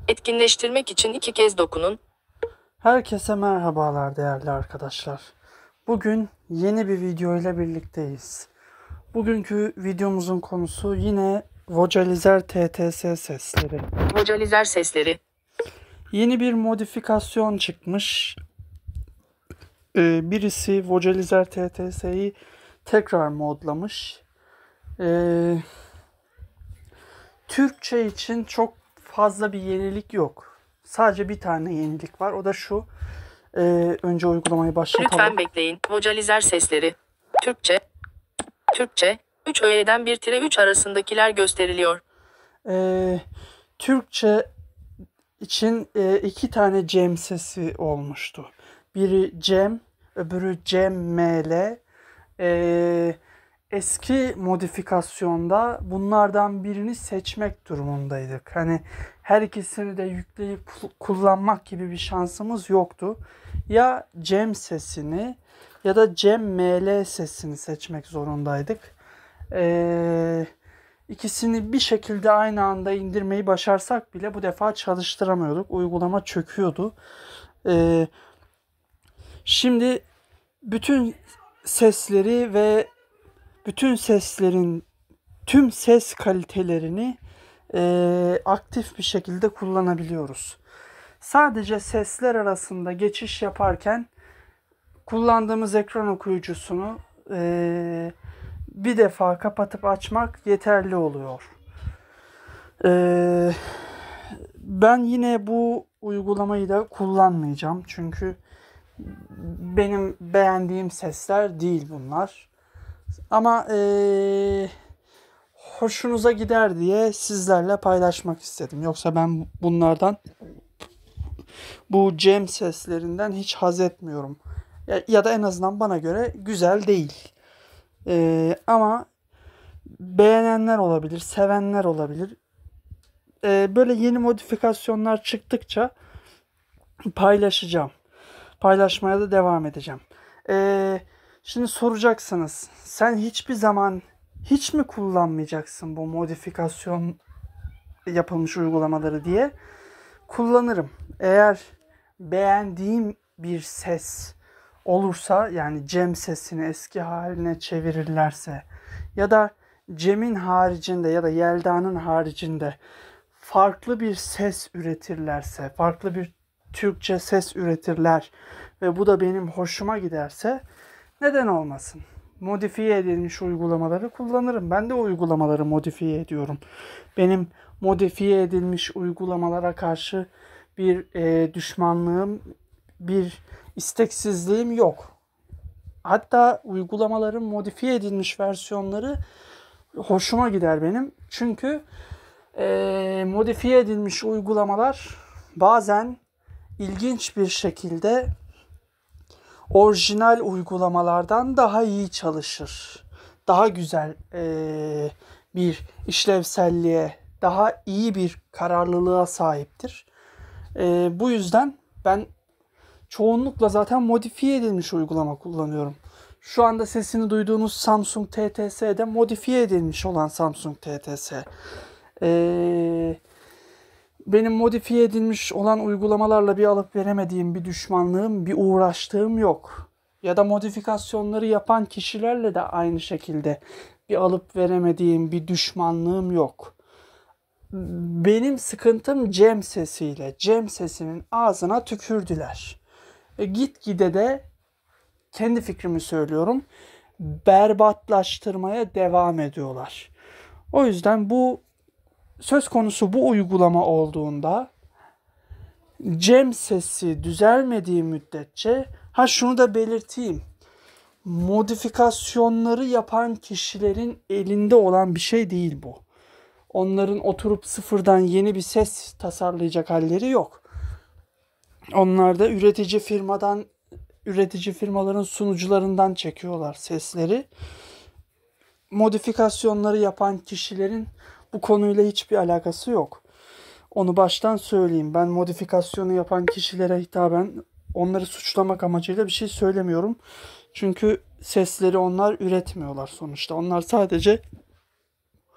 Etkinleştirmek için 2 kez dokunun. Herkese merhabalar değerli arkadaşlar. Bugün yeni bir video ile birlikteyiz. Bugünkü videomuzun konusu yine Vocalizer TTS sesleri. Vocalizer sesleri. Yeni bir modifikasyon çıkmış. Birisi Vocalizer TTS'yi tekrar modlamış. Türkçe için çok fazla bir yenilik yok. Sadece bir tane yenilik var. O da şu. Önce uygulamayı başlatalım. Lütfen bekleyin. Vocalizer sesleri. Türkçe. Türkçe. 3 öğeden 1-3 arasındakiler gösteriliyor. Türkçe için 2 tane Cem sesi olmuştu. Biri Cem, öbürü Cem ML. Eski modifikasyonda bunlardan birini seçmek durumundaydık. Hani her ikisini de yükleyip kullanmak gibi bir şansımız yoktu. Ya Cem sesini ya da Cem ML sesini seçmek zorundaydık. İkisini bir şekilde aynı anda indirmeyi başarsak bile bu defa çalıştıramıyorduk. Uygulama çöküyordu. Şimdi bütün sesleri ve bütün seslerin tüm ses kalitelerini aktif bir şekilde kullanabiliyoruz. Sadece sesler arasında geçiş yaparken kullandığımız ekran okuyucusunu bir defa kapatıp açmak yeterli oluyor. Ben yine bu uygulamayı da kullanmayacağım. Çünkü benim beğendiğim sesler değil bunlar. Ama hoşunuza gider diye sizlerle paylaşmak istedim. Yoksa ben bunlardan, bu Cem seslerinden hiç haz etmiyorum. Ya da en azından bana göre güzel değil. Ama beğenenler olabilir, sevenler olabilir. Böyle yeni modifikasyonlar çıktıkça paylaşacağım. Paylaşmaya da devam edeceğim. Şimdi soracaksınız, sen hiçbir zaman hiç mi kullanmayacaksın bu modifikasyon yapılmış uygulamaları diye? Kullanırım. Eğer beğendiğim bir ses olursa, yani Cem sesini eski haline çevirirlerse ya da Cem'in haricinde ya da Yelda'nın haricinde farklı bir ses üretirlerse, farklı bir Türkçe ses üretirler ve bu da benim hoşuma giderse neden olmasın? Modifiye edilmiş uygulamaları kullanırım. Ben de uygulamaları modifiye ediyorum. Benim modifiye edilmiş uygulamalara karşı bir düşmanlığım, bir isteksizliğim yok. Hatta uygulamaların modifiye edilmiş versiyonları hoşuma gider benim. Çünkü modifiye edilmiş uygulamalar bazen ilginç bir şekilde orijinal uygulamalardan daha iyi çalışır. Daha güzel bir işlevselliğe, daha iyi bir kararlılığa sahiptir. Bu yüzden ben çoğunlukla zaten modifiye edilmiş uygulama kullanıyorum. Şu anda sesini duyduğunuz Samsung TTS'de modifiye edilmiş olan Samsung TTS. Benim modifiye edilmiş olan uygulamalarla bir alıp veremediğim, bir düşmanlığım, bir uğraştığım yok. Ya da modifikasyonları yapan kişilerle de aynı şekilde bir alıp veremediğim, bir düşmanlığım yok. Benim sıkıntım Cem sesiyle. Cem sesinin ağzına tükürdüler. Gitgide de kendi fikrimi söylüyorum, berbatlaştırmaya devam ediyorlar. O yüzden söz konusu bu uygulama olduğunda Cem sesi düzelmediği müddetçe, şunu da belirteyim, modifikasyonları yapan kişilerin elinde olan bir şey değil bu. Onların oturup sıfırdan yeni bir ses tasarlayacak halleri yok. Onlar da üretici firmaların sunucularından çekiyorlar sesleri. Modifikasyonları yapan kişilerin bu konuyla hiçbir alakası yok. Onu baştan söyleyeyim. Ben modifikasyonu yapan kişilere hitaben onları suçlamak amacıyla bir şey söylemiyorum. Çünkü sesleri onlar üretmiyorlar sonuçta. Onlar sadece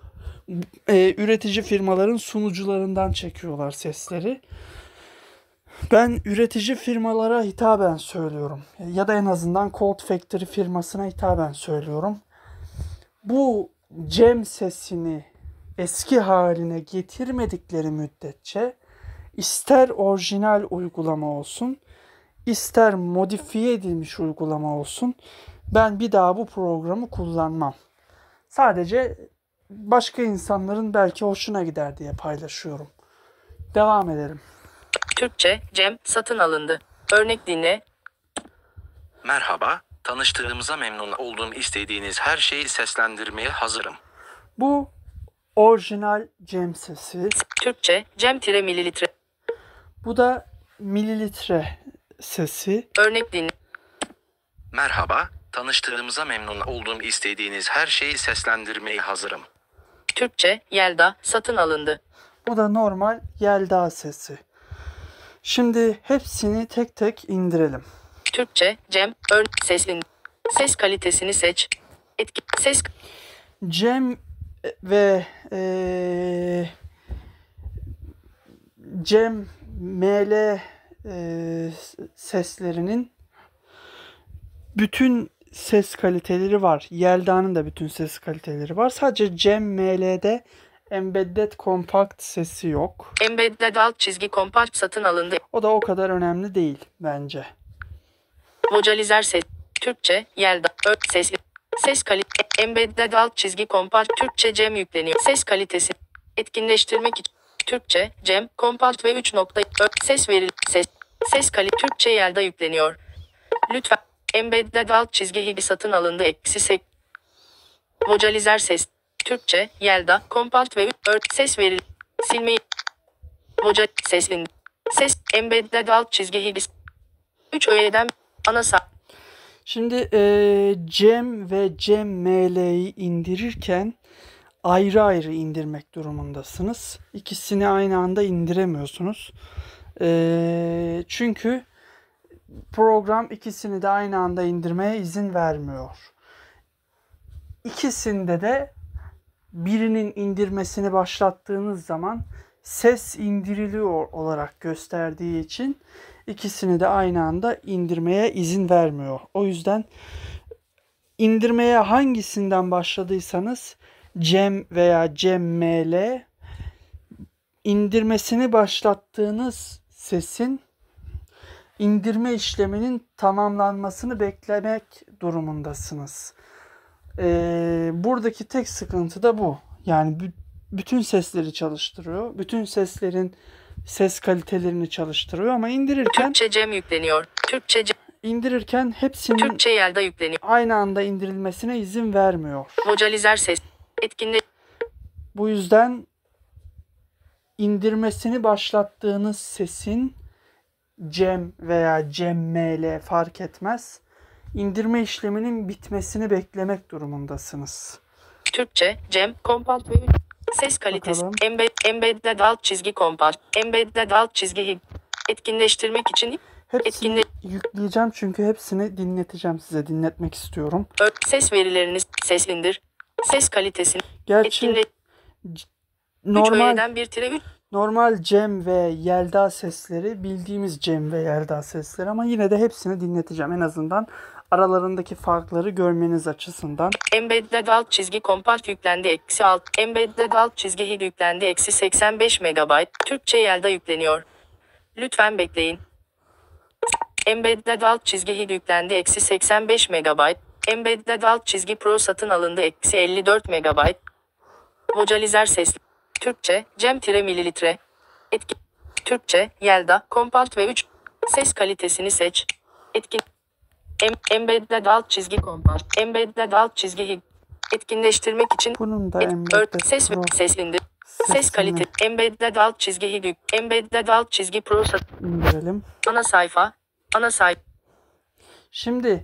üretici firmaların sunucularından çekiyorlar sesleri. Ben üretici firmalara hitaben söylüyorum. Ya da en azından Cold Factory firmasına hitaben söylüyorum. Bu Cem sesini eski haline getirmedikleri müddetçe ister orijinal uygulama olsun, ister modifiye edilmiş uygulama olsun, ben bir daha bu programı kullanmam. Sadece başka insanların belki hoşuna gider diye paylaşıyorum. Devam edelim. Türkçe, Cem, satın alındı. Örnek dinle. Merhaba, tanıştığımıza memnun oldum. İstediğiniz her şeyi seslendirmeye hazırım. Bu orijinal Cem sesi. Türkçe, Cem-mililitre. Bu da mililitre sesi. Örnek dinle. Merhaba, tanıştığımıza memnun oldum. İstediğiniz her şeyi seslendirmeye hazırım. Türkçe, Yelda, satın alındı. Bu da normal Yelda sesi. Şimdi hepsini tek tek indirelim. Türkçe, Cem, sesin. Ses kalitesini seç. Ses Cem ve Cem ML seslerinin bütün ses kaliteleri var. Yelda'nın da bütün ses kaliteleri var. Sadece Cem ML'de Embedded Compact sesi yok. Embedded alt çizgi kompakt satın alındı. O da o kadar önemli değil bence. Vocalizer ses. Türkçe, Yelda, ses kalite. Embedded alt çizgi kompakt. Türkçe Cem yükleniyor. Ses kalitesi. Etkinleştirmek için. Türkçe, Cem, kompakt ve 3 nokta. Ses veril. Ses kalite. Türkçe Yelda yükleniyor. Lütfen. Embedded alt çizgi higi satın alındı. Vocalizer ses. Türkçe, Yelda, kompakt ve ses veril. Silmeyi. Sesin. Ses. Embedded alt çizgi higi. 3 öğeden ana Şimdi Cem ve Cem ML'yi indirirken ayrı ayrı indirmek durumundasınız. İkisini aynı anda indiremiyorsunuz. Çünkü program ikisini de aynı anda indirmeye izin vermiyor. İkisinde de birinin indirmesini başlattığınız zaman ses indiriliyor olarak gösterdiği için ikisini de aynı anda indirmeye izin vermiyor. O yüzden indirmeye hangisinden başladıysanız Cem veya Cem ML indirmesini başlattığınız sesin indirme işleminin tamamlanmasını beklemek durumundasınız. Buradaki tek sıkıntı da bu. Yani bütün sesleri çalıştırıyor. Bütün seslerin ses kalitelerini çalıştırıyor ama indirirken Türkçe Cem yükleniyor. Türkçe Cem. İndirirken hepsinin Türkçe Yelda yükleniyor. aynı anda indirilmesine izin vermiyor. Vocalizer ses. Bu yüzden indirmesini başlattığınız sesin Cem veya Cem ML fark etmez. İndirme işleminin bitmesini beklemek durumundasınız. Türkçe, Cem, kompakt ve ses kalitesi. Bakalım. Embedded alt çizgi kompakt. Embedded alt çizgi etkinleştirmek için Hepsini yükleyeceğim çünkü hepsini dinleteceğim size. Dinletmek istiyorum. Ses verilerini ses indir. Ses kalitesini Gerçi normal Cem ve Yelda sesleri bildiğimiz Cem ve Yelda sesleri ama yine de hepsini dinleteceğim. En azından aralarındaki farkları görmeniz açısından. Embedded alt çizgi kompakt yüklendi -alt. Embedded alt çizgi hid yüklendi -85 MB. Türkçe Yelda yükleniyor. Lütfen bekleyin. Embedded alt çizgi hid yüklendi -85 MB. Embedded alt çizgi pro satın alındı -54 MB. Vocalizer ses. Türkçe, Cem-mililitre. Türkçe, Yelda, kompakt ve 3. Ses kalitesini seç. Embedded alt çizgi kompakt. Embedded alt çizgi etkinleştirmek için bunun da embedded ses pro ses indir. Ses kalite. Embedded alt çizgi hid. Embedded alt çizgi pro indirelim. Ana sayfa. Ana sayfa. Şimdi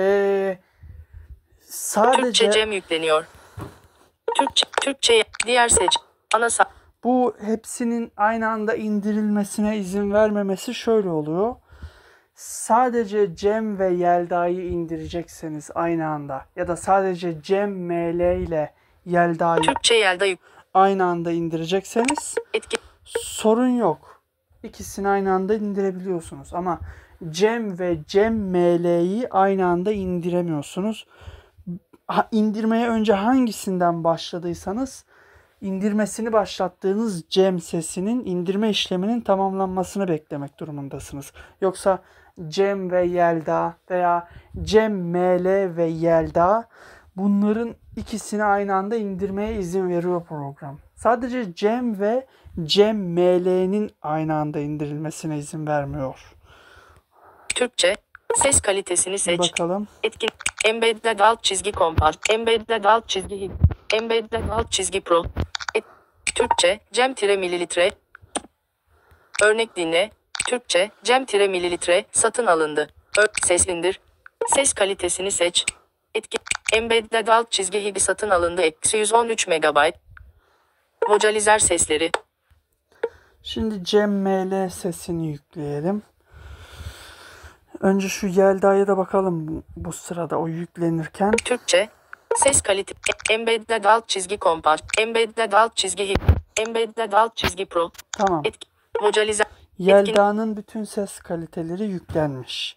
sadece Türkçe Cem yükleniyor. Türkçe diğer seç. Ana sayfa. Bu hepsinin aynı anda indirilmesine izin vermemesi şöyle oluyor. Sadece Cem ve Yelda'yı indirecekseniz aynı anda ya da sadece Cem ML ile Yelda'yı Türkçe Yelda aynı anda indirecekseniz Etkin. sorun yok. İkisini aynı anda indirebiliyorsunuz ama Cem ve Cem ML'yi aynı anda indiremiyorsunuz. İndirmeye önce hangisinden başladıysanız indirmesini başlattığınız Cem sesinin indirme işleminin tamamlanmasını beklemek durumundasınız. Yoksa Cem ve Yelda veya Cem ML ve Yelda, bunların ikisini aynı anda indirmeye izin veriyor program. Sadece Cem ve Cem ML'nin aynı anda indirilmesine izin vermiyor. Türkçe. Ses kalitesini seç. Bakalım. Etkin. Embedded alt çizgi kompakt. Embedded alt çizgi. Embedded alt çizgi pro. Türkçe. Cem tire mililitre. Örnek dinle. Türkçe. Cem tire mililitre. Satın alındı. Ses indir. Ses kalitesini seç. Etkin. Embedded alt çizgi higi satın alındı. Eksi 113 MB. Vocalizer sesleri. Şimdi Cem ML sesini yükleyelim. Önce şu Yelda'ya da bakalım bu sırada o yüklenirken. Türkçe. Ses kalite. Embedded alt çizgi kompakt. Embedded alt çizgi higi. Embedded alt çizgi pro. Tamam. Etkin. Vocalizer. Yelda'nın bütün ses kaliteleri yüklenmiş.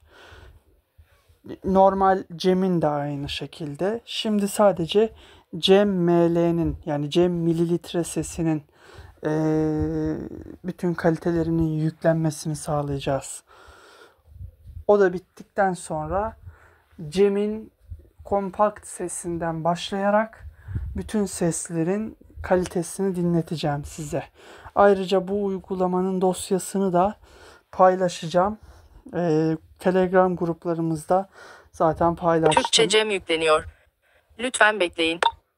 Normal Cem'in de aynı şekilde. Şimdi sadece Cem ML'nin yani Cem mililitre sesinin bütün kalitelerinin yüklenmesini sağlayacağız. O da bittikten sonra Cem'in kompakt sesinden başlayarak bütün seslerin kalitesini dinleteceğim size. Ayrıca bu uygulamanın dosyasını da paylaşacağım. Telegram gruplarımızda zaten paylaştım. Türkçe Cem yükleniyor. Lütfen bekleyin.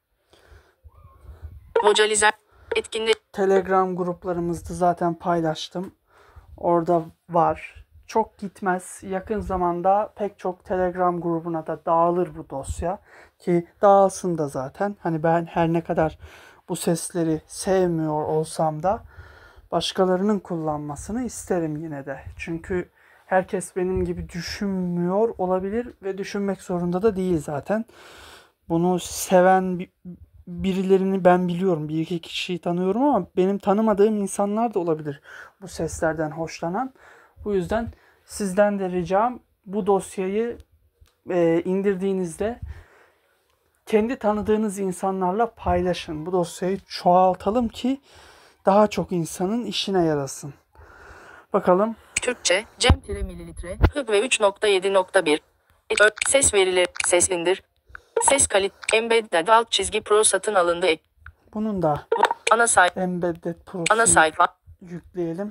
Vocalizer. Etkinlik. Telegram gruplarımızda zaten paylaştım. Orada var. Çok gitmez. Yakın zamanda pek çok Telegram grubuna da dağılır bu dosya. Ki dağılsın da zaten. Hani ben her ne kadar bu sesleri sevmiyor olsam da başkalarının kullanmasını isterim yine de. Çünkü herkes benim gibi düşünmüyor olabilir ve düşünmek zorunda da değil zaten. Bunu seven birilerini ben biliyorum. Bir iki kişiyi tanıyorum ama benim tanımadığım insanlar da olabilir bu seslerden hoşlanan. Bu yüzden sizden de ricam bu dosyayı indirdiğinizde kendi tanıdığınız insanlarla paylaşın. Bu dosyayı çoğaltalım ki daha çok insanın işine yarasın. Bakalım. Türkçe. Cem tire mililitre. Hız ve 3.7.1. Ses verileri. Ses indir. Ses kalite. Embedded alt çizgi pro satın alındı. Bunun da Ana sayfa. Embedded Ana Pro'sunu sayfa. yükleyelim.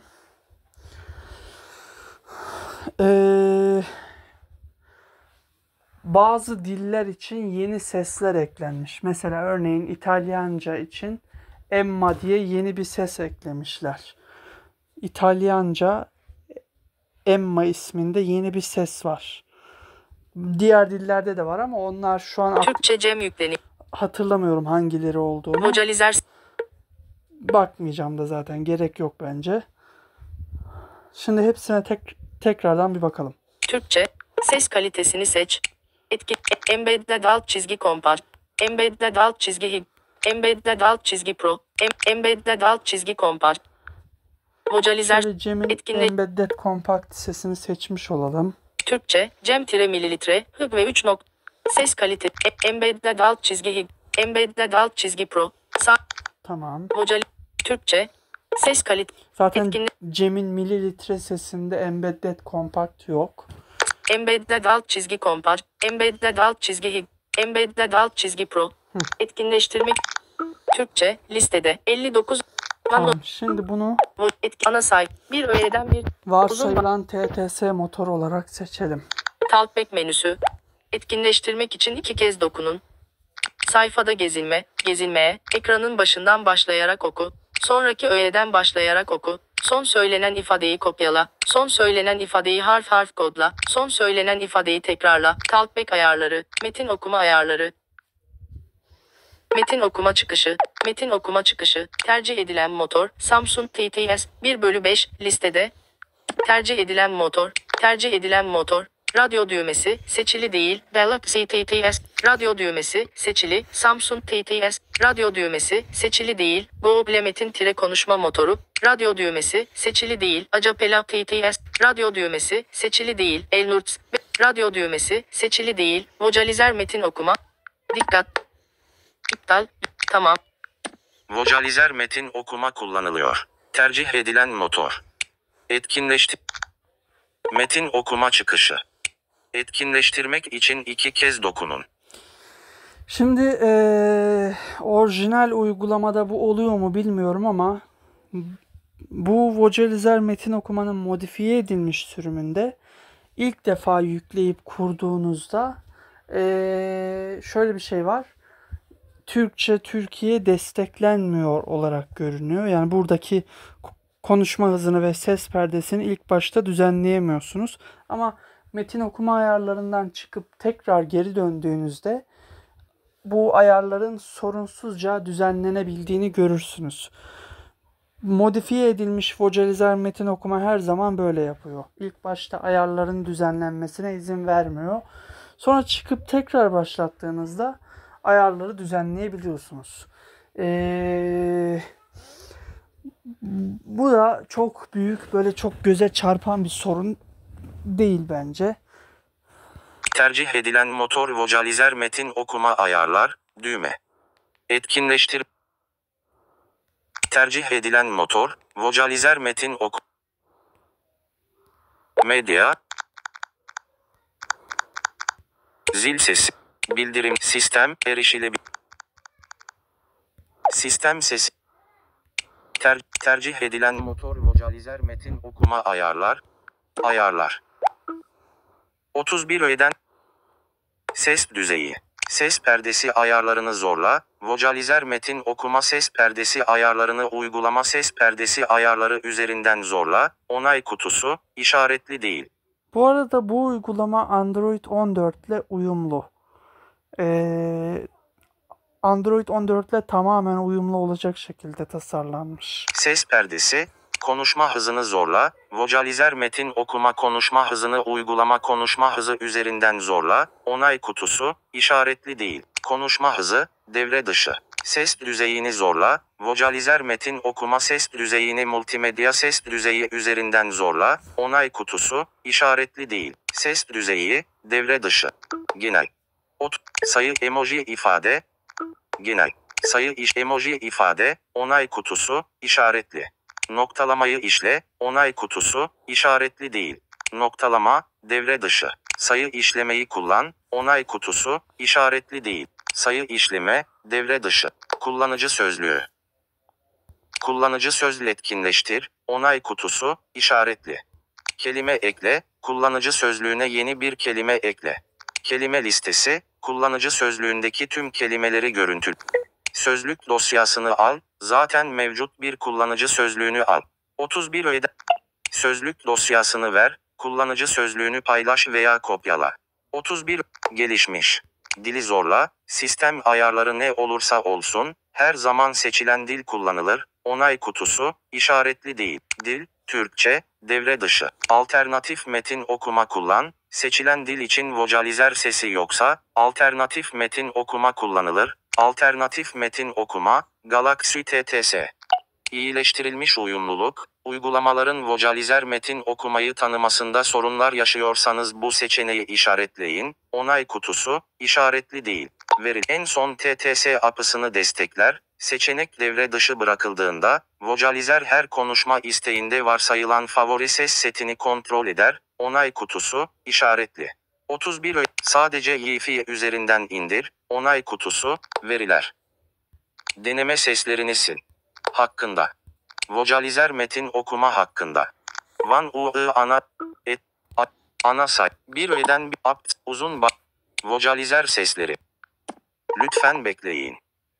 Bazı diller için yeni sesler eklenmiş. Mesela örneğin İtalyanca için Emma diye yeni bir ses eklemişler. İtalyanca Emma isminde yeni bir ses var. Diğer dillerde de var ama onlar şu an Türkçe Cem yükleniyor. hatırlamıyorum hangileri olduğunu. Vocalizer. Bakmayacağım da zaten, gerek yok bence. Şimdi hepsine tekrardan bir bakalım. Türkçe. Ses kalitesini seç. Etkin. Embedded alt çizgi kompakt. Embedded alt çizgi hig. Embedded alt çizgi pro. Embedded alt çizgi kompakt. Vocalizer. Şöyle Cem'in etkinlik. Embedded Compact sesini seçmiş olalım. Türkçe. Cem tire mililitre. Hız ve 3. Ses kalite. Embedded alt çizgi hig. Embedded alt çizgi pro. Tamam. Türkçe. Ses kalite. Zaten etkinlik. Cem'in mililitre sesinde Embedded Compact yok. Embedded alt çizgi kompakt. Embedded alt çizgi hig. Embedded alt çizgi pro. Etkinleştirmek. Türkçe. Listede. 59. Tamam. Şimdi bunu Ana sayfa. Bir öğeden bir. varsayılan TTS motor olarak seçelim. Talkback menüsü. Etkinleştirmek için 2 kez dokunun. Sayfada gezinmeye, ekranın başından başlayarak oku. Sonraki öğeden başlayarak oku. Son söylenen ifadeyi kopyala. Son söylenen ifadeyi harf harf kodla. Son söylenen ifadeyi tekrarla. Talkback ayarları. Metin okuma ayarları. Metin okuma çıkışı. Metin okuma çıkışı. Tercih edilen motor. Samsung TTS 1/5 listede. Tercih edilen motor. Tercih edilen motor. Radyo düğmesi seçili değil. Galaxy TTS. Radyo düğmesi seçili. Samsung TTS. Radyo düğmesi seçili değil. Google Metin konuşma motoru. Radyo düğmesi seçili değil. Acapela TTS. Radyo düğmesi seçili değil. Elnurts. Radyo düğmesi seçili değil. Vocalizer metin okuma. Dikkat. İptal. Tamam. Vocalizer metin okuma kullanılıyor. Tercih edilen motor. Etkinleştir. Metin okuma çıkışı. Etkinleştirmek için 2 kez dokunun. Şimdi orijinal uygulamada bu oluyor mu bilmiyorum ama bu vocalizer metin okumanın modifiye edilmiş sürümünde ilk defa yükleyip kurduğunuzda şöyle bir şey var. Türkçe Türkiye desteklenmiyor olarak görünüyor. Yani buradaki konuşma hızını ve ses perdesini ilk başta düzenleyemiyorsunuz. Ama metin okuma ayarlarından çıkıp tekrar geri döndüğünüzde bu ayarların sorunsuzca düzenlenebildiğini görürsünüz. Modifiye edilmiş vocalizer metin okuma her zaman böyle yapıyor. İlk başta ayarların düzenlenmesine izin vermiyor. Sonra çıkıp tekrar başlattığınızda ayarları düzenleyebiliyorsunuz. Bu da çok büyük, böyle çok göze çarpan bir sorun değil bence. Tercih edilen motor vocalizer metin okuma ayarlar, düğme. Etkinleştir. Tercih edilen motor, vocalizer metin medya. Zil sesi. Bildirim sistem erişilebilir. Sistem sesi. Tercih edilen motor vocalizer metin okuma ayarlar. Ayarlar. 31 öğeden. Ses düzeyi. Ses perdesi ayarlarını zorla. Vocalizer metin okuma ses perdesi ayarlarını uygulama ses perdesi ayarları üzerinden zorla. Onay kutusu işaretli değil. Bu arada bu uygulama Android 14 ile uyumlu. Android 14 ile tamamen uyumlu olacak şekilde tasarlanmış. Ses perdesi, konuşma hızını zorla, vocalizer metin okuma konuşma hızını uygulama konuşma hızı üzerinden zorla, onay kutusu, işaretli değil, konuşma hızı, devre dışı. Ses düzeyini zorla, vocalizer metin okuma ses düzeyini multimedya ses düzeyi üzerinden zorla, onay kutusu, işaretli değil, ses düzeyi, devre dışı. Genel. Sayı emoji ifade. Genel. Sayı emoji ifade, onay kutusu, işaretli. Noktalamayı işle, onay kutusu, işaretli değil. Noktalama, devre dışı. Sayı işlemeyi kullan, onay kutusu, işaretli değil. Sayı işleme, devre dışı. Kullanıcı sözlüğü. Kullanıcı sözlü etkinleştir, onay kutusu, işaretli. Kelime ekle, kullanıcı sözlüğüne yeni bir kelime ekle. Kelime listesi, kullanıcı sözlüğündeki tüm kelimeleri görüntül. Sözlük dosyasını al, zaten mevcut bir kullanıcı sözlüğünü al. 31 öğeden. Sözlük dosyasını ver, kullanıcı sözlüğünü paylaş veya kopyala. 31 gelişmiş. Dili zorla, sistem ayarları ne olursa olsun, her zaman seçilen dil kullanılır, onay kutusu, işaretli değil. Dil, Türkçe, devre dışı. Alternatif metin okuma kullan, seçilen dil için vocalizer sesi yoksa, alternatif metin okuma kullanılır, alternatif metin okuma, Galaxy TTS. İyileştirilmiş uyumluluk, uygulamaların vocalizer metin okumayı tanımasında sorunlar yaşıyorsanız bu seçeneği işaretleyin, onay kutusu, işaretli değil. En son TTS apısını destekler, seçenek devre dışı bırakıldığında, vocalizer her konuşma isteğinde varsayılan favori ses setini kontrol eder, onay kutusu, işaretli. 31 sadece Wi-Fi üzerinden indir, onay kutusu, veriler. Deneme seslerini sil. Hakkında. Vocalizer metin okuma hakkında. Van u ana et ana say. Bir öğeden bir apt uzun vocalizer sesleri. Lütfen bekleyin.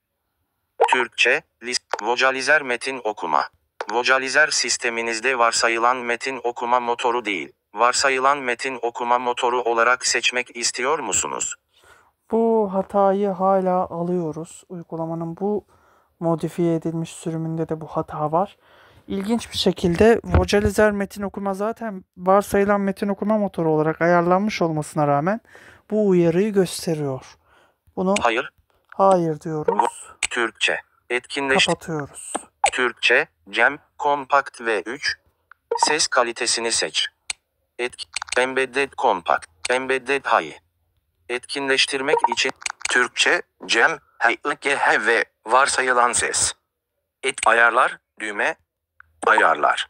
Türkçe vocalizer metin okuma. Vocalizer sisteminizde varsayılan metin okuma motoru değil, varsayılan metin okuma motoru olarak seçmek istiyor musunuz? Bu hatayı hala alıyoruz. Uygulamanın bu modifiye edilmiş sürümünde de bu hata var. İlginç bir şekilde vocalizer metin okuma zaten varsayılan metin okuma motoru olarak ayarlanmış olmasına rağmen bu uyarıyı gösteriyor. Bunu hayır diyoruz. Türkçe. Etkinleştir. Kapatıyoruz. Türkçe. Cem. Kompakt V3. Ses kalitesini seç. Embedded Compact. Embedded High. Etkinleştirmek için Türkçe. Cem. HGH ve varsayılan ses. Ayarlar. Düğme. Ayarlar.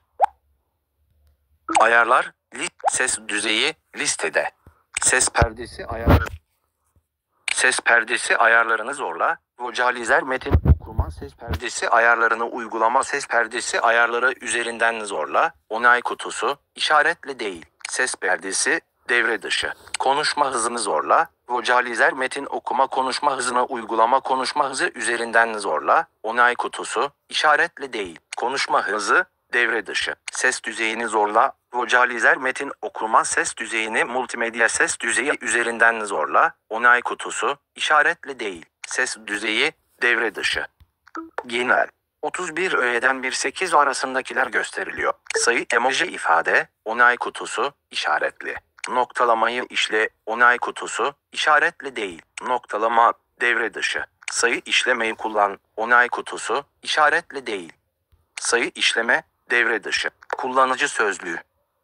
Ayarlar. Ses düzeyi. Listede. Ses perdesi ayarları. Ses perdesi ayarlarını zorla. Vocalizer metin okuma ses perdesi ayarlarını uygulama ses perdesi ayarları üzerinden zorla. Onay kutusu. İşaretle değil. Ses perdesi. Devre dışı. Konuşma hızını zorla. Vocalizer metin okuma konuşma hızına uygulama konuşma hızı üzerinden zorla. Onay kutusu. İşaretle değil. Konuşma hızı. Devre dışı. Ses düzeyini zorla. Vocalizer metin okuma ses düzeyini multimedya ses düzeyi üzerinden zorla. Onay kutusu. İşaretle değil. Ses düzeyi. Devre dışı. Genel. 31 öğeden 1-8 arasındakiler gösteriliyor. Sayı emoji ifade. Onay kutusu. İşaretli. Noktalamayı işle. Onay kutusu. İşaretli değil. Noktalama. Devre dışı. Sayı işlemeyi kullan. Onay kutusu. İşaretli değil. Sayı işleme. Devre dışı. Kullanıcı sözlüğü.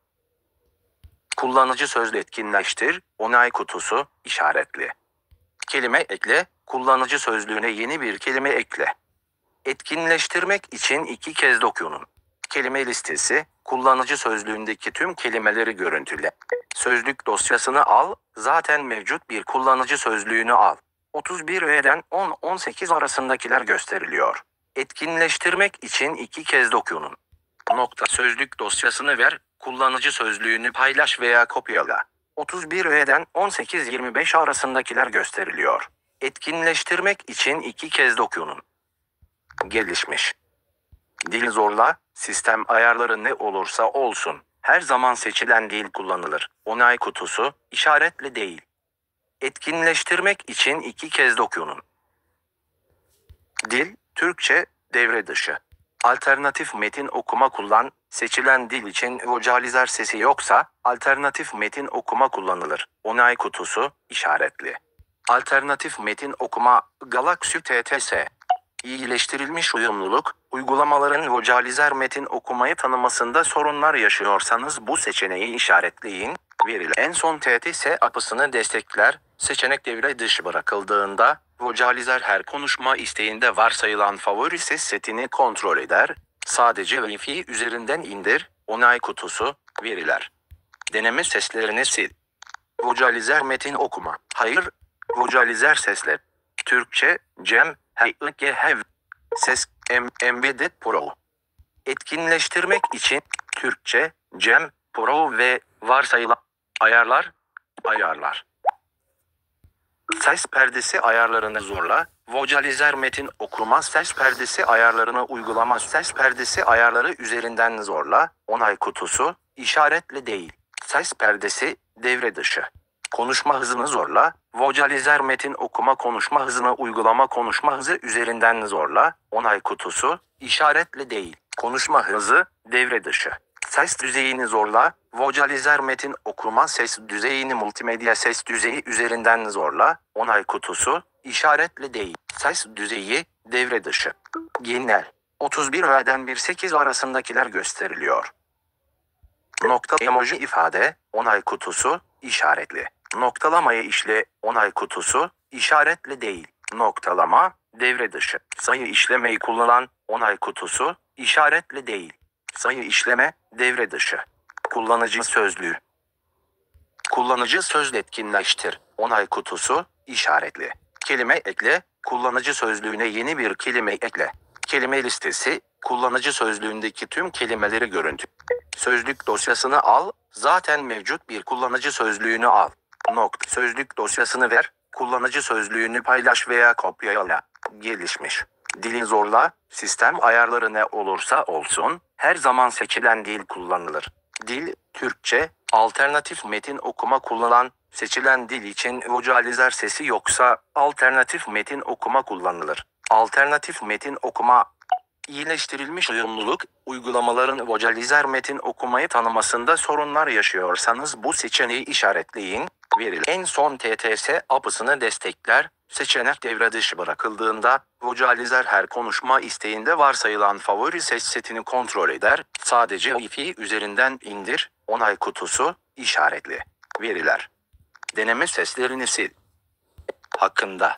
Kullanıcı sözlü etkinleştir. Onay kutusu. İşaretli. Kelime ekle. Kullanıcı sözlüğüne yeni bir kelime ekle. Etkinleştirmek için 2 kez dokunun. Kelime listesi. Kullanıcı sözlüğündeki tüm kelimeleri görüntüle. Sözlük dosyasını al. Zaten mevcut bir kullanıcı sözlüğünü al. 31 öğeden 10-18 arasındakiler gösteriliyor. Etkinleştirmek için 2 kez dokunun. Sözlük dosyasını ver. Kullanıcı sözlüğünü paylaş veya kopyala. 31 öğeden 18-25 arasındakiler gösteriliyor. Etkinleştirmek için 2 kez dokunun. Gelişmiş. Dil zorla, sistem ayarları ne olursa olsun. Her zaman seçilen dil kullanılır. Onay kutusu, işaretli değil. Etkinleştirmek için 2 kez dokunun. Dil, Türkçe, devre dışı. Alternatif metin okuma kullan, seçilen dil için vocalizer sesi yoksa, alternatif metin okuma kullanılır. Onay kutusu, işaretli. Alternatif metin okuma, Galaxy TTS. İyileştirilmiş uyumluluk, uygulamaların vocalizer metin okumayı tanımasında sorunlar yaşıyorsanız bu seçeneği işaretleyin. Verilen en son TTS apısını destekler, seçenek devre dışı bırakıldığında, vocalizer her konuşma isteğinde varsayılan favori ses setini kontrol eder, sadece Wi-Fi üzerinden indir, onay kutusu, veriler. Deneme seslerini sil. Vocalizer metin okuma, hayır, vocalizer sesler. Türkçe, Cem, HGH, ses, Embedded Pro. Etkinleştirmek için, Türkçe, Cem, Pro ve varsayılan ayarlar, ayarlar. Ses perdesi ayarlarını zorla, vocalizer metin okuma ses perdesi ayarlarını uygulama ses perdesi ayarları üzerinden zorla, onay kutusu, işaretli değil. Ses perdesi, devre dışı. Konuşma hızını zorla, vocalizer metin okuma konuşma hızını uygulama konuşma hızı üzerinden zorla, onay kutusu, işaretli değil. Konuşma hızı, devre dışı. Ses düzeyini zorla, vocalizer metin okuma ses düzeyini multimedya ses düzeyi üzerinden zorla, onay kutusu, işaretli değil. Ses düzeyi, devre dışı. Genel. 31 öğeden 1-8 arasındakiler gösteriliyor. Emoji ifade, onay kutusu, işaretli. Noktalamayı işle, onay kutusu, işaretli değil. Noktalama, devre dışı. Sayı işlemeyi kullanan, onay kutusu, işaretli değil. Sayı işleme, devre dışı. Kullanıcı sözlüğü. Kullanıcı sözlü etkinleştir. Onay kutusu, işaretli. Kelime ekle, kullanıcı sözlüğüne yeni bir kelime ekle. Kelime listesi, kullanıcı sözlüğündeki tüm kelimeleri görüntü. Sözlük dosyasını al, zaten mevcut bir kullanıcı sözlüğünü al. Sözlük dosyasını ver, kullanıcı sözlüğünü paylaş veya kopyala. Gelişmiş. Dili zorla, sistem ayarları ne olursa olsun, her zaman seçilen dil kullanılır. Dil, Türkçe, alternatif metin okuma kullanan, seçilen dil için vocalizer sesi yoksa, alternatif metin okuma kullanılır. Alternatif metin okuma, İyileştirilmiş uyumluluk, uygulamaların vocalizer metin okumayı tanımasında sorunlar yaşıyorsanız bu seçeneği işaretleyin. Verilen en son TTS apısını destekler, seçenek devre dışı bırakıldığında, vocalizer her konuşma isteğinde varsayılan favori ses setini kontrol eder, sadece Wi-Fi üzerinden indir, onay kutusu, işaretli. Veriler. Deneme seslerini sil. Hakkında.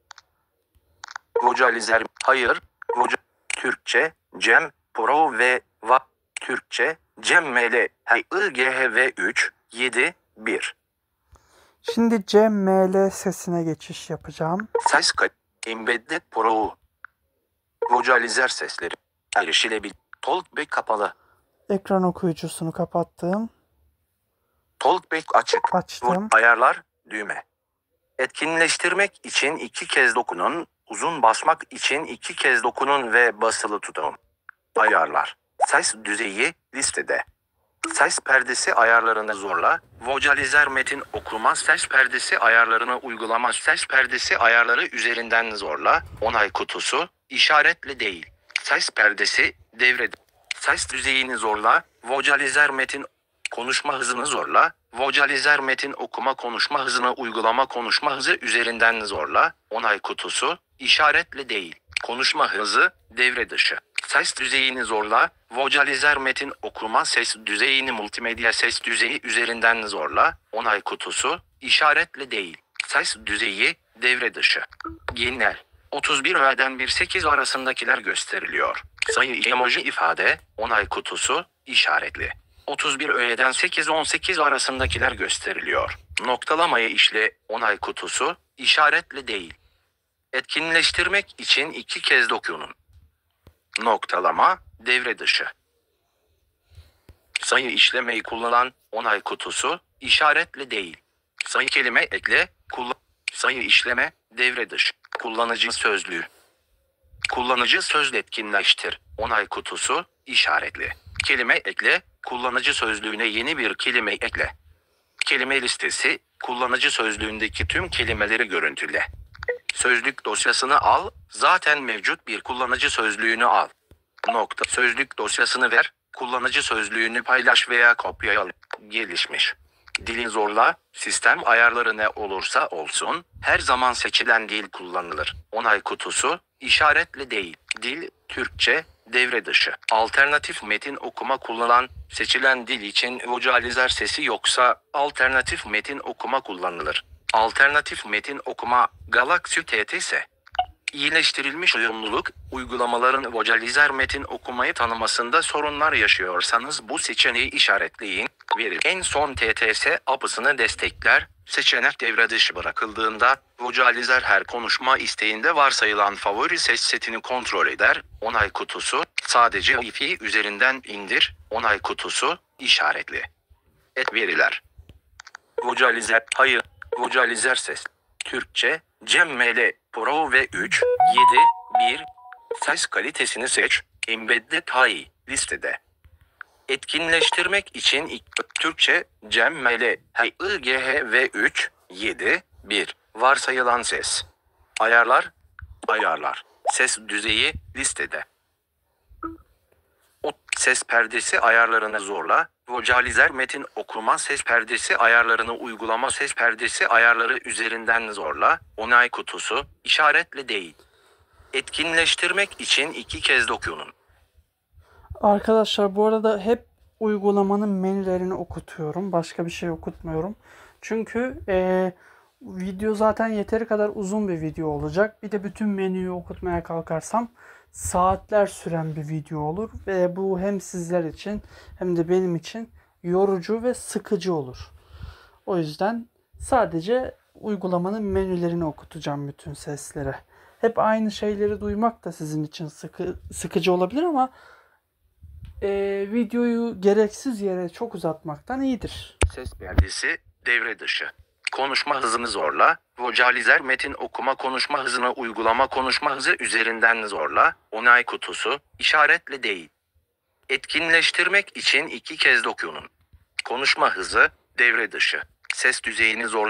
Vocalizer, hayır, Türkçe, Cem, Pro ve Türkçe, Cem ML, HIGHV 3, 7, 1. Şimdi Cem ML sesine geçiş yapacağım. Ses kayıt, Embedded Pro. Vocalizer sesleri, erişilebilir. Talkback kapalı. Ekran okuyucusunu kapattım. Talkback açık. Açtım. Ayarlar, düğme. Etkinleştirmek için 2 kez dokunun, uzun basmak için 2 kez dokunun ve basılı tutun. Ayarlar. Ses düzeyi, listede. Ses perdesi ayarlarını zorla, vocalizer metin okuma ses perdesi ayarlarını uygulama ses perdesi ayarları üzerinden zorla, onay kutusu, işaretli değil. Ses perdesi, devrede. Ses düzeyini zorla, vocalizer metin konuşma hızını zorla, vocalizer metin okuma konuşma hızını uygulama konuşma hızı üzerinden zorla, onay kutusu, işaretli değil. Konuşma hızı, devre dışı. Ses düzeyini zorla, vocalizer metin okuma ses düzeyini multimedya ses düzeyi üzerinden zorla, onay kutusu, işaretli değil. Ses düzeyi, devre dışı. Genel. 31 öğeden 1-8 arasındakiler gösteriliyor. Sayı emoji ifade, onay kutusu, işaretli. 31 öğeden 8-18 arasındakiler gösteriliyor. Noktalamayı işle, onay kutusu, işaretli değil. Etkinleştirmek için 2 kez dokunun. Noktalama, devre dışı. Sayı işlemeyi kullanan, onay kutusu, işaretli değil. Sayı kelime ekle, sayı işleme, devre dışı. Kullanıcı sözlüğü. Kullanıcı sözlü etkinleştir, onay kutusu, işaretli. Kelime ekle, kullanıcı sözlüğüne yeni bir kelime ekle. Kelime listesi, kullanıcı sözlüğündeki tüm kelimeleri görüntüle. Sözlük dosyasını al, zaten mevcut bir kullanıcı sözlüğünü al. Sözlük dosyasını ver, kullanıcı sözlüğünü paylaş veya kopyala. Gelişmiş. Dili zorla, sistem ayarları ne olursa olsun, her zaman seçilen dil kullanılır. Onay kutusu, işaretli değil. Dil, Türkçe, devre dışı. Alternatif metin okuma kullanılan, seçilen dil için vocalizer sesi yoksa, alternatif metin okuma kullanılır. Alternatif metin okuma, Galaxy TTS. İyileştirilmiş uyumluluk, uygulamaların vocalizer metin okumayı tanımasında sorunlar yaşıyorsanız bu seçeneği işaretleyin. Verilen en son TTS apısını destekler, seçenek devre dışı bırakıldığında, vocalizer her konuşma isteğinde varsayılan favori ses setini kontrol eder, onay kutusu, sadece Wi-Fi üzerinden indir, onay kutusu, işaretli. Veriler. Vocalizer, hayır, vocalizer ses. Türkçe, Cem ML, Pro ve 3, 7, 1. Ses kalitesini seç, Embedded HI, listede. Etkinleştirmek için Türkçe, Cem ML, HIGHV 3, 7, 1. Varsayılan ses. Ayarlar. Ses düzeyi, listede. Ses perdesi ayarlarını zorla, vocalizer metin okuma ses perdesi ayarlarını uygulama ses perdesi ayarları üzerinden zorla, onay kutusu, işaretli değil. Etkinleştirmek için 2 kez dokunun. Arkadaşlar bu arada hep uygulamanın menülerini okutuyorum. Başka bir şey okutmuyorum. Çünkü video zaten yeteri kadar uzun bir video olacak. Bir de bütün menüyü okutmaya kalkarsam saatler süren bir video olur. Ve bu hem sizler için hem de benim için yorucu ve sıkıcı olur. O yüzden sadece uygulamanın menülerini okutacağım bütün seslere. Hep aynı şeyleri duymak da sizin için sıkıcı olabilir ama videoyu gereksiz yere çok uzatmaktan iyidir. Ses perdesi, devre dışı. Konuşma hızını zorla, vocalizer metin okuma konuşma hızını uygulama konuşma hızı üzerinden zorla, onay kutusu, işaretli değil. Etkinleştirmek için 2 kez dokunun. Konuşma hızı, devre dışı. Ses düzeyini zorla,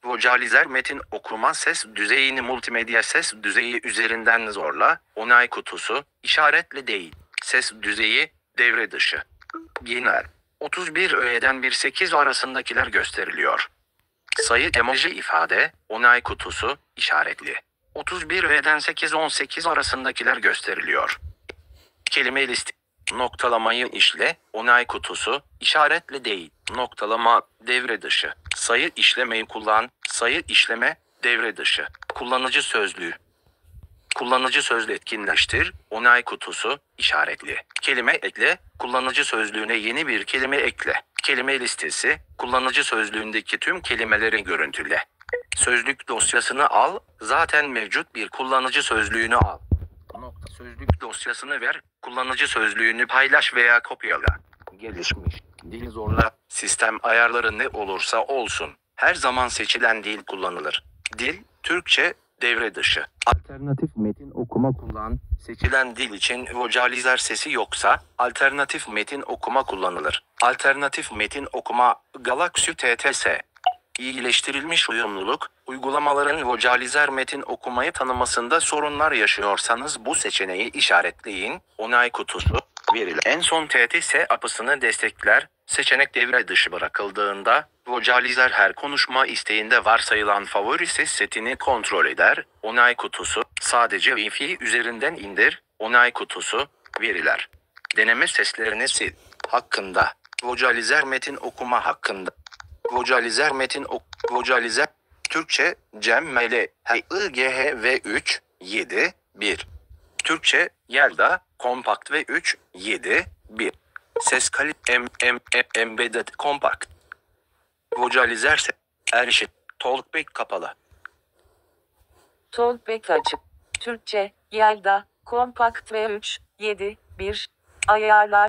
Vocalizer metin okuma ses düzeyini multimedya ses düzeyi üzerinden zorla. Onay kutusu, işaretli değil. Ses düzeyi, devre dışı. Genel. 31 öğeden 1-8 arasındakiler gösteriliyor. Sayı emoji ifade, onay kutusu, işaretli. 31 öğeden 8-18 arasındakiler gösteriliyor. Kelime listi. Noktalamayı işle, onay kutusu, işaretli değil. Noktalama, devre dışı. Sayı işlemeyi kullan, sayı işleme, devre dışı. Kullanıcı sözlüğü. Kullanıcı sözlüğü etkinleştir, onay kutusu, işaretli. Kelime ekle, kullanıcı sözlüğüne yeni bir kelime ekle. Kelime listesi, kullanıcı sözlüğündeki tüm kelimeleri görüntüle. Sözlük dosyasını al, zaten mevcut bir kullanıcı sözlüğünü al. Sözlük dosyasını ver, kullanıcı sözlüğünü paylaş veya kopyala. Gelişmiş, dil zorla, sistem ayarları ne olursa olsun, her zaman seçilen dil kullanılır. Dil, Türkçe, devre dışı. Alternatif metin okuma kullan, seçilen dil için vocalizer sesi yoksa, alternatif metin okuma kullanılır. Alternatif metin okuma, Galaxy TTS. İyileştirilmiş uyumluluk, uygulamaların vocalizer metin okumayı tanımasında sorunlar yaşıyorsanız bu seçeneği işaretleyin, onay kutusu, verilen en son TTS apısını destekler, seçenek devre dışı bırakıldığında, vocalizer her konuşma isteğinde varsayılan favori ses setini kontrol eder, onay kutusu, sadece Wi-Fi üzerinden indir, onay kutusu, veriler. Deneme seslerini sil, hakkında, vocalizer metin okuma hakkında. Vocalizer metin vocalizer Türkçe Cem Mele HIGH ve 3 7 1 Türkçe Yelda kompakt ve 3 7 1 Ses embedded kompakt Vocalizer erişim Talkback kapalı. Talkback açık. Türkçe Yelda kompakt ve 3 7 1 ayarlar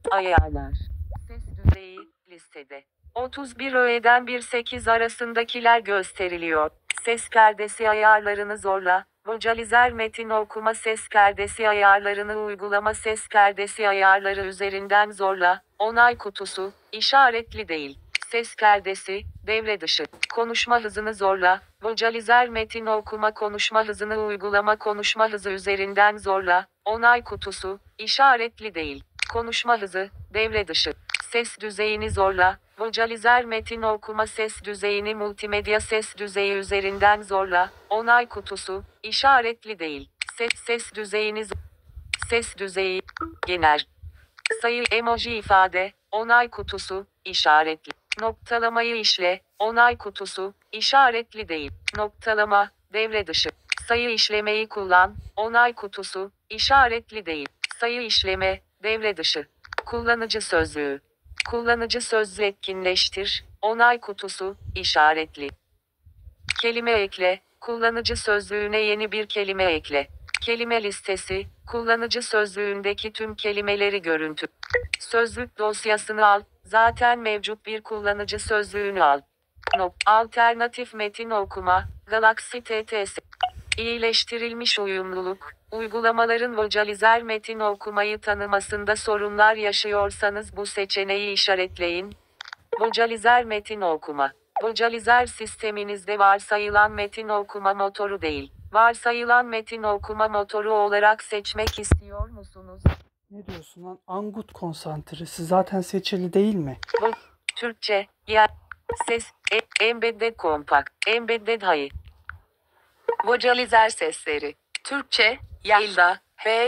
ses düzeyi listede 31 öğeden 1-8 arasındakiler gösteriliyor. Ses perdesi ayarlarını zorla. Vocalizer metin okuma ses perdesi ayarlarını uygulama ses perdesi ayarları üzerinden zorla. Onay kutusu, işaretli değil. Ses perdesi, devre dışı. Konuşma hızını zorla. Vocalizer metin okuma konuşma hızını uygulama konuşma hızı üzerinden zorla. Onay kutusu, işaretli değil. Konuşma hızı, devre dışı. Ses düzeyini zorla. Vocalizer metin okuma ses düzeyini multimedya ses düzeyi üzerinden zorla. Onay kutusu, işaretli değil. Ses düzeyini ses düzeyi, genel. Sayı emoji ifade, onay kutusu, işaretli. Noktalamayı işle, onay kutusu, işaretli değil. Noktalama, devre dışı. Sayı işlemeyi kullan, onay kutusu, işaretli değil. Sayı işleme, devre dışı. Kullanıcı sözlüğü. Kullanıcı sözlüğü etkinleştir, onay kutusu, işaretli. Kelime ekle, kullanıcı sözlüğüne yeni bir kelime ekle. Kelime listesi, kullanıcı sözlüğündeki tüm kelimeleri görüntü. Sözlük dosyasını al, zaten mevcut bir kullanıcı sözlüğünü al. Alternatif metin okuma, Galaxy TTS. İyileştirilmiş uyumluluk, uygulamaların vocalizer metin okumayı tanımasında sorunlar yaşıyorsanız bu seçeneği işaretleyin. Vocalizer metin okuma. Vocalizer sisteminizde varsayılan metin okuma motoru değil, varsayılan metin okuma motoru olarak seçmek istiyor musunuz? Ne diyorsun lan? Angut konsantresi zaten seçili değil mi? Türkçe, ses, embedded kompakt, embedded high. Vocalizer sesleri. Türkçe, Yelda,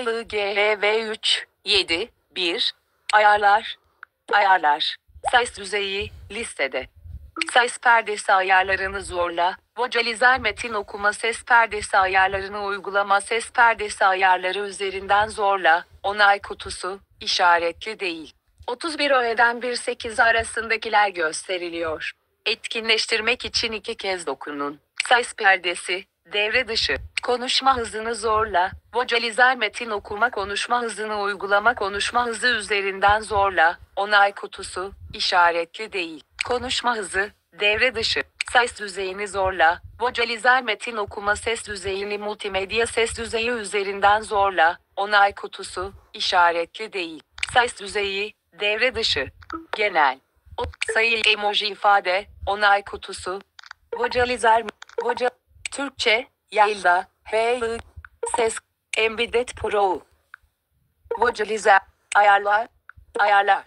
HIGH 3 7 1 ayarlar. Ses düzeyi, listede. Ses perdesi ayarlarını zorla. Vocalizer metin okuma ses perdesi ayarlarını uygulama ses perdesi ayarları üzerinden zorla. Onay kutusu, işaretli değil. 31 öğeden 1-8 arasındakiler gösteriliyor. Etkinleştirmek için 2 kez dokunun. Ses perdesi, devre dışı. Konuşma hızını zorla. Vocalizer metin okuma konuşma hızını uygulama konuşma hızı üzerinden zorla. Onay kutusu, işaretli değil. Konuşma hızı, devre dışı. Ses düzeyini zorla. Vocalizer metin okuma ses düzeyini multimedya ses düzeyi üzerinden zorla. Onay kutusu, işaretli değil. Ses düzeyi, devre dışı. Genel. Sayı emoji ifade, onay kutusu. Vocalizer. Türkçe. Yayla. Hey. Ses. Embedded Pro. Vocalizer. Ayarlar. Ayarlar.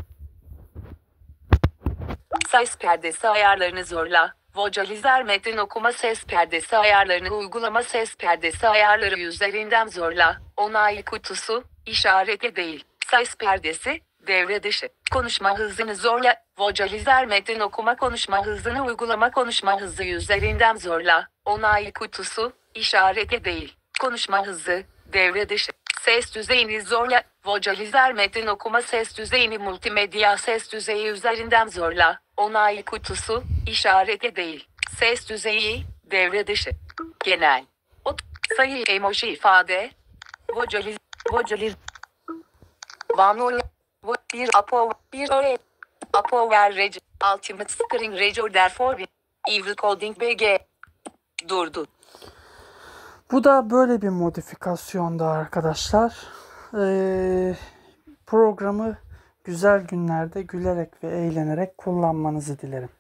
Ses perdesi ayarlarını zorla. Vocalizer metin okuma ses perdesi ayarlarını uygulama ses perdesi ayarları üzerinden zorla. Onay kutusu, işareti değil. Ses perdesi, devre dışı. Konuşma hızını zorla. Vocalizer metin okuma konuşma hızını uygulama konuşma hızı üzerinden zorla. Onay kutusu, işareti değil. Konuşma hızı, devre dışı. Ses düzeyini zorla. Vocalizer metin okuma ses düzeyini multimedya ses düzeyi üzerinden zorla. Onay kutusu, işareti değil. Ses düzeyi, devre dışı. Genel. Sayı emoji ifade. Vocaliz. Vanol. Bir apo. Bir öğret. Apo ver rec. Ultimate Screen Recorder for Evil Coding BG. Durdu. Bu da böyle bir modifikasyondu arkadaşlar. Programı güzel günlerde gülerek ve eğlenerek kullanmanızı dilerim.